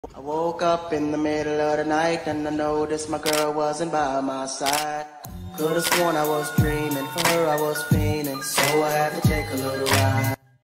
I woke up in the middle of the night and I noticed my girl wasn't by my side. Could've sworn I was dreaming, for her I was fiending, so I had to take a little ride.